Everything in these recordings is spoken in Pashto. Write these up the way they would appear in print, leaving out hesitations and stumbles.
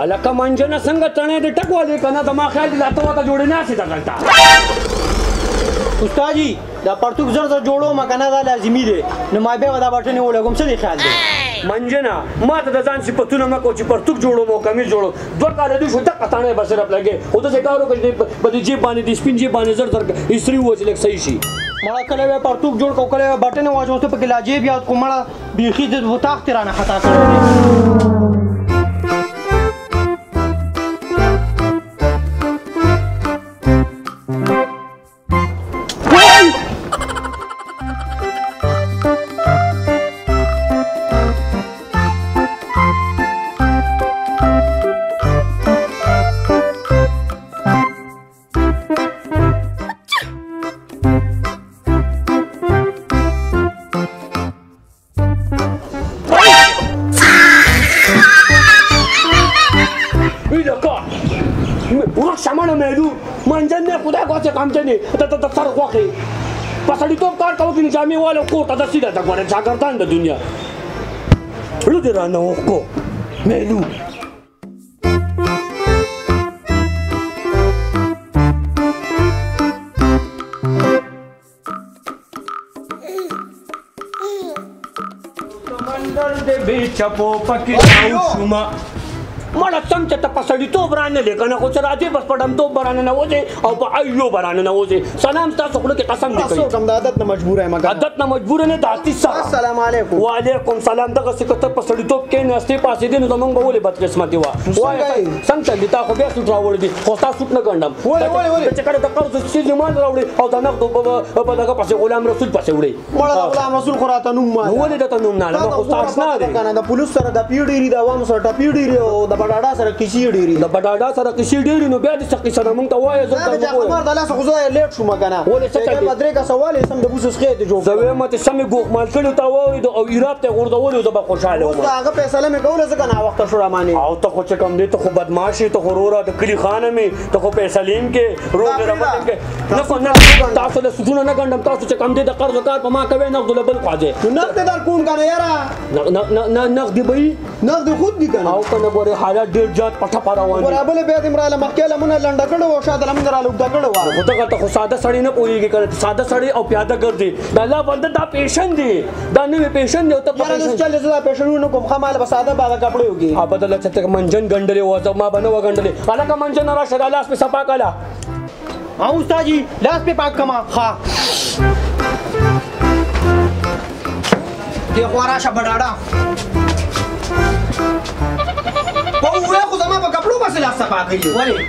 الکه منجنه څنګه تڼۍ دې ټکولې که نه زما خیال دې دا ته ورته جوړې ناستې ده دلته استاد جي دا پرتوګ زر زر جوړوم که نه دا لازمي دی نو ما بیا به دا بټنې ولګوم څه دې خیال دی منجنه ما ته د ځان صفتونه مه کوه چې پرتوګ جوړوم او کمیز جوړوم 2 کاله دې شو دقه تڼۍ به صرف لګې خو داسې کار وکړه چې په دې جیب باندې د سپین جیب باندې زر زر استري ووځي لږ صحیح شي مړه کله به پرتوګ جوړ کړو کله به بټنې واچوم ته پکې لا جیب یاد کړو مړه بیخي د تاخت یې رانه خطا کړی دی سر خوښې په سړیتوب کار کوو چې جامې واله کور ته د سیده ته ګوره شاګردان د دنیا زړه دې رانه وښکو میلو سمندر دې بې چپو پکې شوما مړه څنګه چې ته په سړیتوب رانلې که نه خو چې راځې بس په ډمتوب به رانه نوځې او په ایو به رانه نوځې سلام ستاسو خوله کې قسم دې کوي د عادت نه مجبوره یم عادت نه مجبوره نه د حدیث سره السلام علیکم وعلیکم سلام دغسې که ته په سړیتوب کښېناستې پاڅېدې نو زمونږ به ولې بدقسمتي وه څنګه چلې تا خو بیا سوټ راوړی دي خو ستا سوټ نه ګڼم چې کله د قرض چیز ایمان راوړې او د نغدو په دغه پسې غلام رسول پسې وړې غلام رسول خو راته نوم ولې درته نوم نه علمه خو ستا اشنا دی د پولیس سره د پی ډېري د عوامو سره ټپي ډېري او د بډاډا سره کیسې ډېري د بډاډا سره کیسې ډېري نو بیا دې څه کیسه ده مونږ ته وایه خبر د لاسه خو زه لیټ شوم که نه ولې څه کوې 3 کسه والې سم د بوسو سخې دې جوړ زه وایم چې سمې ګوښمال کړي ته واورېدو او ایراد ته یې غورځولې زه به خوشحاله وم د هغه فیصله مې کوله ځکه ناوخته شو رامانې او ته خو چې کوم دی ته خو بدماش یې ته خو وروره د کلي خانه مې ته خو فیصلې هم کې روغ رمټ هم کې نه خو نه تاسو له سودونه نه ګڼم تاسو چې کوم دی د قرض کار په ما کوئ نغدو له بل خوا ځې نغدې در کوم که نه یاره نغدې به وي نغدې خود دي که نه او که نه ګورې حالات ډېر زیات پټه په روان دي برابلې بیا دې مراله مخکې لمونه لنډه کړې وه شاته لمونه راله اوږده کړې وه خو دغه ته خو ساده سړی نه پوهېږي که ساده سړی او پیاده ګرځي د الله بنده دا پیشن دی دا نوی پیشن دی او ته یاره داسې چل زه دا پیشنونه کوم ښه ماله به ساده باده کپړې وکړي بدله چې ته منجن ګنډلې وه زه ما به نه وه ګنډلې هلکه منجن راشه دا لاس مې صفا کړه ها استاد جي لاس پې پاک کړمه ښه دې خوا راشه بډاډه په ووې خو زما په کپړو پسې لاس صفا کوي ولې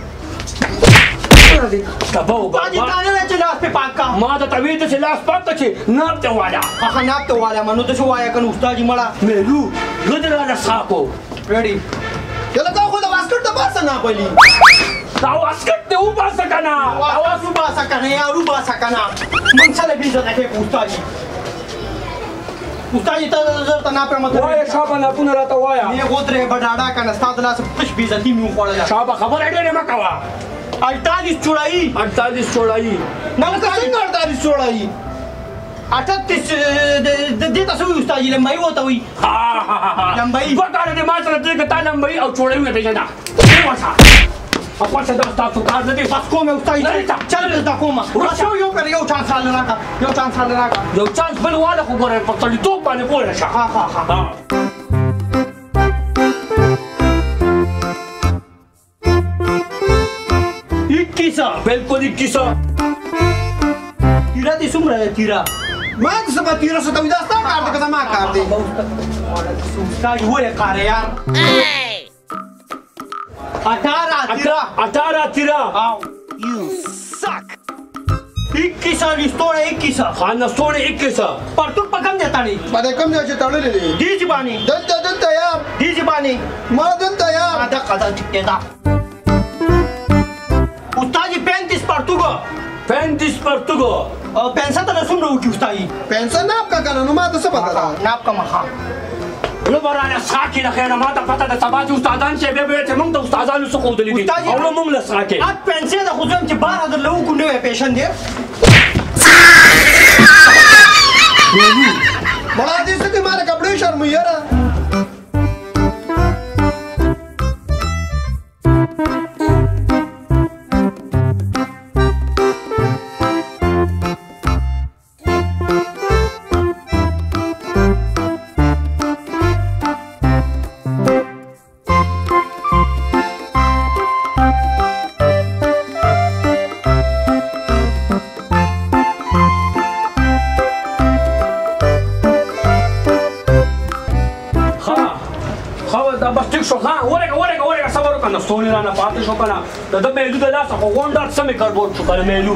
ما درته ویل چې لاس پاک کړه چې ناب ته واله ښه ناب ته واله نو ته څه وایه که نه استاد جي مړه میلو زه دې راله څښاکو ریډي یله تا خو د واسکټ د باسه ناپلي دا واسکټ دې وباسه که نه اواز وباسه که نه یار وباسه که نه موږ څه له بېزته کوې په استاد جي استاد جي ته زر ته ناپره مطلب وایه شابه ناپونه راته وایه نه غوترې بډاډا که نه ستا د لاسه پش بېزتي مې وخوړله شابه خبره ډېرې مه کوه 48 چوڑائی 48 چوڑائی نلکه څنګه 48 چوڑائی 38 دې تاسو وي استاد لمبای وته وي لمبای وکړه دې ما سره دې کته لمبای او چوڑائی مې پیژنه وځه او پښه دا تاسو کار دې پاس کومه استاد چل دا کومه راځو یو پر یو چانس حل راکا یو چانس بل واله خو ګوره په تړي توپ باندې پوره شه ها बिल्कुल 2100 تیرا دې څومره ده تیرا ما دې څه به تیرا څه ته وي دا ستا کار دی که زما کار دی استاد ولې کار یار 18 تیرا You suck 21 لستوړه 21 خان لستوړه 21 پرتوک په کوم ځای تړي باندې کوم ځای چې تړلې دي دې ځبانی دلته یار دې ځبانی ما دلته یار دا قضا ټیک ده استاد 35 پرتوګو 35 پرتوګو او پنسه ته څومره وکي استاد پنسه ناب کا کنه نو ما ته څه پته ده ناب کا مخه نو براله ساکي د خیره ما ته پته ده سبا چې استادان چې به چې موږ د استادانو څخه ودلې دي او نو موږ له ساکي ات پنسه د خو ځم چې 12 در لو کو نو پیشن دی بڑا دې څه کې مال کپڑے شرم یاره دا بس ټیک شو ها ورګه صبر وکړه ستونی رانه پاتې شو کنه د میلو د لاسه خو غونډه سمې کاربورډ شو کنه میلو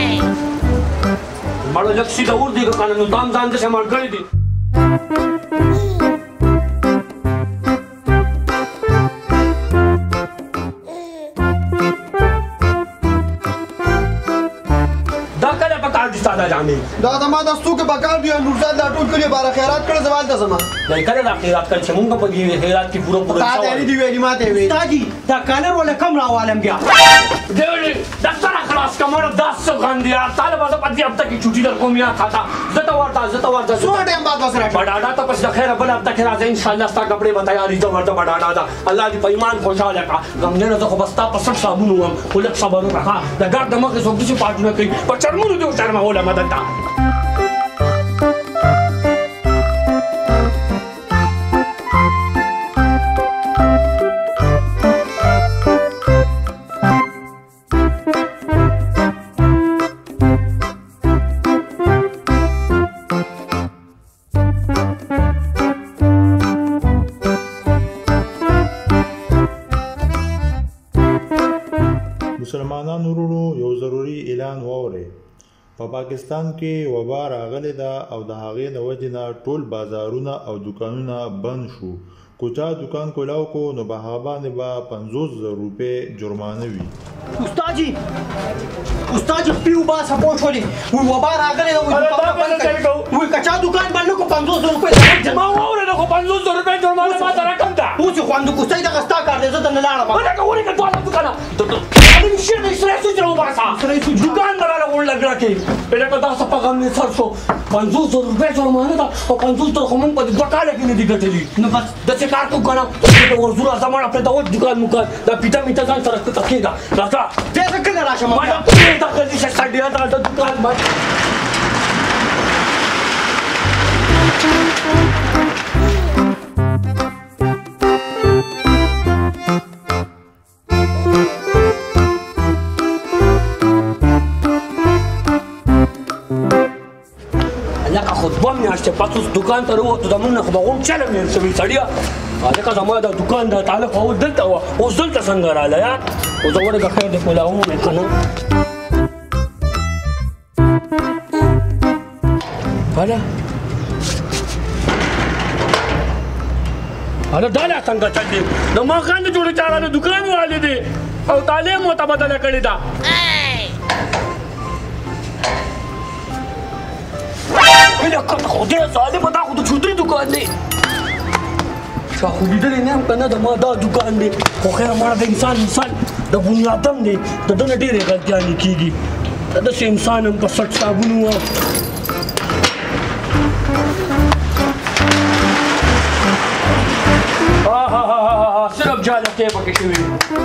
مړو لږ سیده ور دی کنه نو دام ځان دې مړ کړی دی دا زما د ستوکې په کار دی نورزاد دا ټول کلي باره خیرات کړه زوال ته زما دا کله دا خیرات کړ چې مونږ په دې خیرات کې پوره تا دې دی ویلي ماته وی استاجي دا کالر ولا کم راوالم بیا دیولی دفتر خلاص کمر 10 غندیا طالب از پدې هفته کې چھٹی در کوم یا تھا زته ورته سو ټیم بعد وسره بڑاډا ته پس د خیر بل هفته کې راځي ان شاء الله ستا کپڑے به تیاری ته ورته بڑاډا دا الله دې په ایمان خوشاله کا غمنه زه خو بستا په سر صابون وم خو لک صبر وکړه دا ګر د مخ څوک چې پاتونه کوي په چرمونو دې شرم ولا مدد تا مسلمانانو ورونو یو ضروری اعلان واورئ په پاکستان کې وبا راغلې ده او د هغې د وجې نه ټول بازارونه او دکانونه بند شو کو چا دکان کولاو کو نو په هغه باندې به 50,000 روپۍ جرمانه وي استاجي پیو با سپورټ ولې وی وبا راغلې ده وی کچا دکان باندې کو 50,000 روپۍ ما واورې خو 50,000 روپۍ جرمانه ما ته راکم ده اوس خواندو کوستای دغه ستا کار دی زه ته نه لاړم ورګه ټول دکانه دې شیر دې سره سوچ راو باسا دکان براله ور لګرا کې بل کا تاسو په غم نه سر شو 50,000 روپۍ جرمانه ده او 50,000 خو مونږ په دکان کې نه دي ګټلې نو بس د څه کار کو کنه د ورزور زمانه په دغه دکان مکان دا پیټه میته ځان سره تکیدا راځه دې څه کله راشه ما دا ته کله چې سړیا دا دکان ما لکه خو دوه میاشتې پس اوس دکان ته راووتو د مونږ نه خو به غوم چله مېر شوي سړیه لکه زما د دکان د تعلق اول دلته وه اوس دلته څنګه راله یار اوس زه ورګه خیر دې کولاوم مې که نه هله دا لا څنګه چل دی د ماښام د جوړې چا د دکان والې دی او تعلیم ورته بدله کړې ده لکه خدای ظالمه دا خو د چودري دکان دی چا خو لیدلی نه یم که نه د ما دا دکان دی خو خیر مړه د انسان د بنیادم دی د ده نه ډېرې غلطیانې کېږي د داسې انسان هم په سټ صابون وه صرف جالتې پکې شوي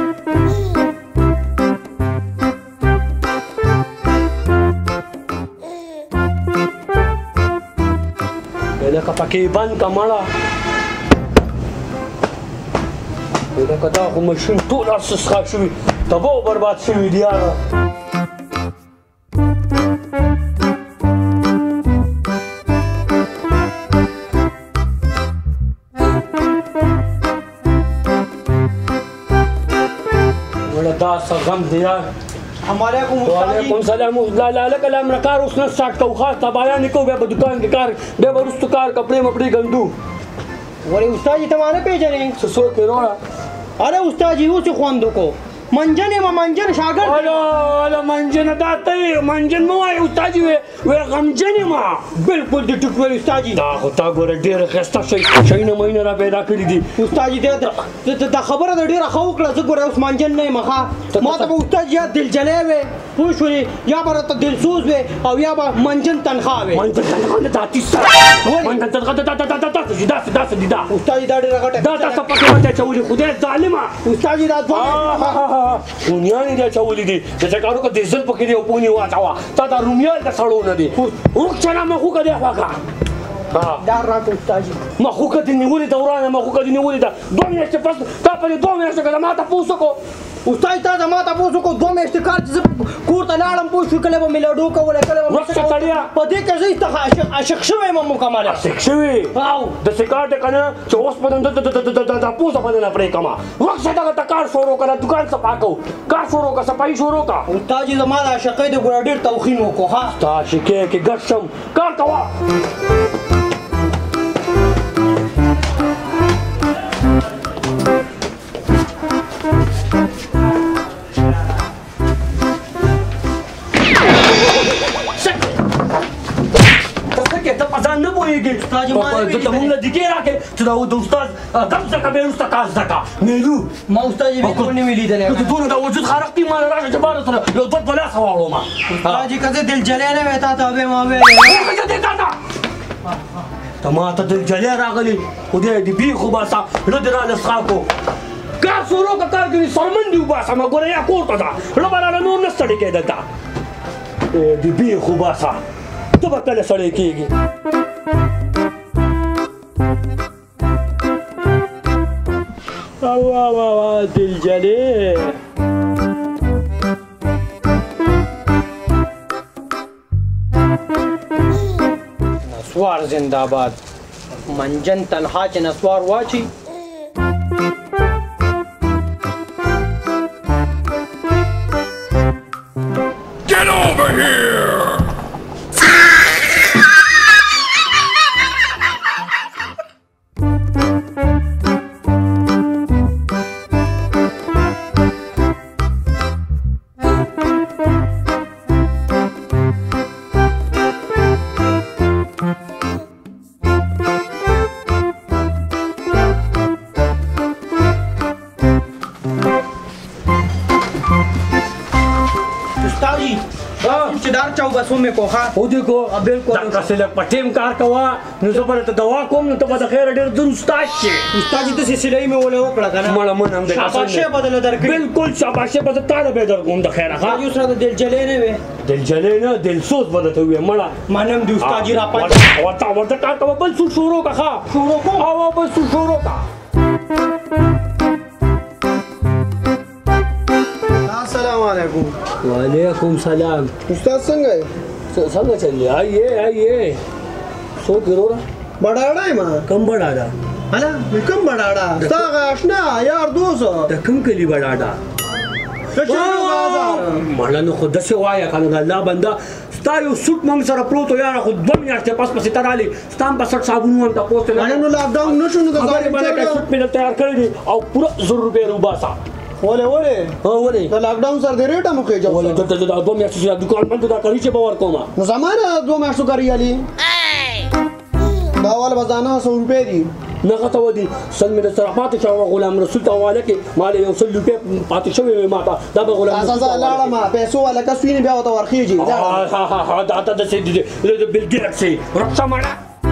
لکه پکې بند که مړه لکه دا خو مشین ټول هر څه څښاک شوي تباه او برباد شوي دي یاره دا څه غم دی یار وعلیکم سلام لکه لامرکار اوس نه سټارټ کوو خاص ته بیان یې کوو بیا به دکان کې کار بیا به وروستو کار کپړې مپړې ګندو ولې استاجي ته ما نه پېژنې څه څوک یې وروړه اره استاجي اوس یې خوند وکړو منجن یم منجن شاګرد اله منجن دا ته منجن مه وایې استاجي وی غمجن یم بلکل دې ټیک ویل استاجي دا خو تا ګوره ډېره ښایسته شیونه مینه را پیدا کړي دي استاجي دا خبره د ډېره ښه وکړه زه ګوره اوس منجن نه یم ښه ما ته به استاجي یا دلجلی وې پوه شولې یا به راته دلسوز وې او یا به منجن تنخوا وې منجن تنخوا نه دا تیسه منجن تنخوا داسې دي دا استاجي دا ډېره غټه دا تاسو پکې وته اچولي خدای ظالمه استاجي دا رومیان یې اچولي دي د چکارو که دیزل پکې دی او پونې واچوه تا دا رومیان د سړو نه دي ورک چله مخوکه دی خواږه دا راته استاجي مخوکه دې نیولې ده ورانه مخوکه دې نیولې ده 2 میاشتې پس تا په دې 2 میاشتو کې د ما تپوس وکړو استاد تا زما تاسو کو 2 میاشتې کار چې کور ته لاړم پوه شو کله به مې لډو کوله کله به وخت سړیا په دې کې زه عاشق شوی یم مکمل عاشق شوی او د سکار ته کنه چې اوس په د پوسه باندې پرې کما وخت دا کار شروع کړه دکان صفا کو کار شروع کا صفائی شروع کا استاد زما د عاشقې د ګور ډیر توخین وکړه ها تا شکه کې ګشم کار کوا نه پوهېږي ته مونږ له دیګې راکې چې دا د استاد کم څه کوې وروسته کار زده کړه میلو ما استاد یې بالکل نه وي لیدلی دونه د وجود خارق دي ما راشه چې بار سره یو دوه په لاسه واړوم استاد که زه دلجلی نه وی تا ته به ما ویل ته ما ته دلجلی راغلی خدای دې بي خو باسه زړه دې رانه څښا کو کار شروع که کار کوي سرمن دې وباسه ما ګوره یا کور ته ځه زړه به رانه نور نه ستړی کېدل ته دې بي خو باسه ته به کله سړی کېږي واه دلجلی نسوار زنده‌باد منجن تنها چې نسوار واچي Get over here! بسو مې کوخه او دې کو بالکل دا کسله پټیم کار کوا نو زه به ته دوا کوم نو ته به د خیر ډېر دن استاد شي استاد دې سلسله مې ولا وکړه کنه مړه من هم دې شاباشه بدل درکې بالکل شاباشه بدل تا به درکوم د خیر ها یو سره دلجلی نه وي دلجلی نه دلسوز بدل ته وي مړه مانم دې استاد را پات ورته کار کوم بل څه شروع کا شروع کو او بل څه شروع کا السلام علیکم وعلیکم سلام استاد څنګه یې څنګه چلې آئیے سو ګرورا بڑاړه ما کم بڑاډا الا کم بڑاړه تا آشنا یار دوست د کم کلی بڑاډا مړه نو خود څه وایا کنه الله بندا ستا یو سوټ مونږ سره پروت یار خو 2 میاشتې پس پسې ترالی ستام په سټ صابون هم تاسو ته نو لاک ډاون نشو نو دا باندې سوټ مې تیار کړی او پورا 100 روپے روباسا ولې دا لاک ډاون سره د ریټه مخې جو ولې د 2 میاشتې دکان بند دا کوي چې باور کوم نو زمانه 2 میاشتې کوي علي دا ول بزانه 100 روپے دي نه غته ودی سن مې سره پاتې شو غلام رسول ته حواله کې مال یو 100 روپے پاتې شوی ماته دا به غلام اساسا لاړه ما پیسو ولا کسوینه بیا وته ورخیږي ها دا د سې د بل ګیټ سي رخصه مړه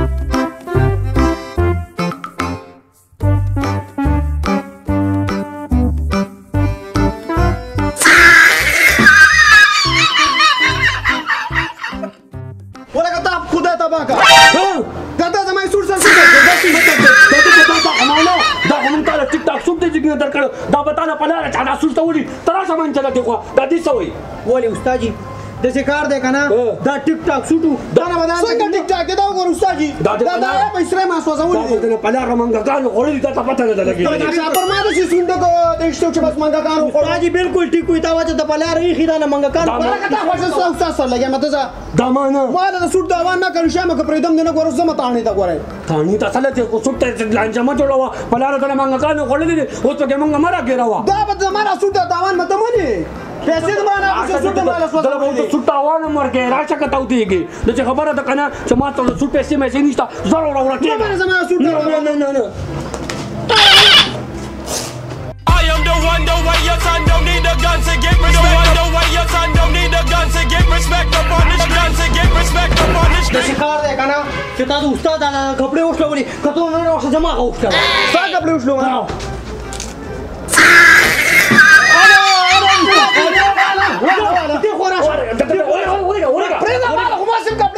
دا بتاله پناره چا دا سوسته ولي ترا سامان چلا دی خو دا دي سوي ولي استاد جی د څه کار دی کنه دا ټیک ټاک سوټو دا نه بدل څنګه ټیک ټاک دا وګور استاد جی دا پیسې ما سوځولې دا نه پناره منګه کانو خوري دا پته نه لګي دا پر ما د سوند کو د شتو چې بس منګه کانو استاد جی بالکل ټیک وي تا واچ د پلاره یې خیدا نه منګه کانو دا کته خوښ استاد سره لګي مته دا معنا ما د سوټ دا وانه کړ شمه کو پرېدم نه ګور زما تانه تا ګورای تانه تا سره ته کو سوټ ته لانجما جوړوا پلاره ته منګه کانو خورلې دي او ته منګه مرا ګراوا دا به زما سوټ دا وان مته مونږ پیسې د مانه سوټ مالا دا به سوټ وانه مرګه راشه کتاو دیږي د خبره ده کنه چې ما ته سوټ پیسې مې نشته زړه وروړه کې نه زما سوټ نه I am the one, the way your son don't need a gun to get respect. The way your son don't need a gun to get respect upon this gun to get respect upon this د شکار دی کنه چې تاسو استاد کپڑے وښلولي کته نه راځه جما اوښته تا کپڑے وښلو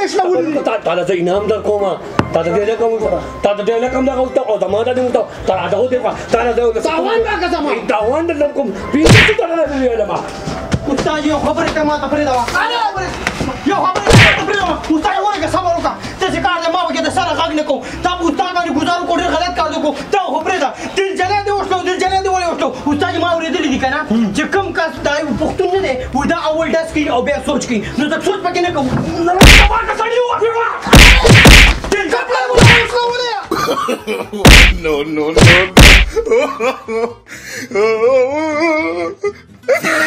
نشلولې تا د انعام در کومه تا د دې رقم دا او زمانه دې مو تا دا دې تا دا تاوان راکړه زما تاوان در کوم پیسې ته نه ویل ما استاد یو خبره ته ما ته پرې دا یو خبره ته پرې دا استاد ورګه صبر وکړه ته چې کار دې ما وکړه د سره غږ نه کوم تا استاد باندې گزارو کوډر غلط کار وکړو تا خبره دا دل جلا دې وښلو استاد ما اورېدلې دي کنه چې کوم کس دا پښتون نه دی و دا اول ډاس کوي او بیا سوچ کوي نو دا سوچ پکې نه کوم نه ما کا سړی و دل کپلا No.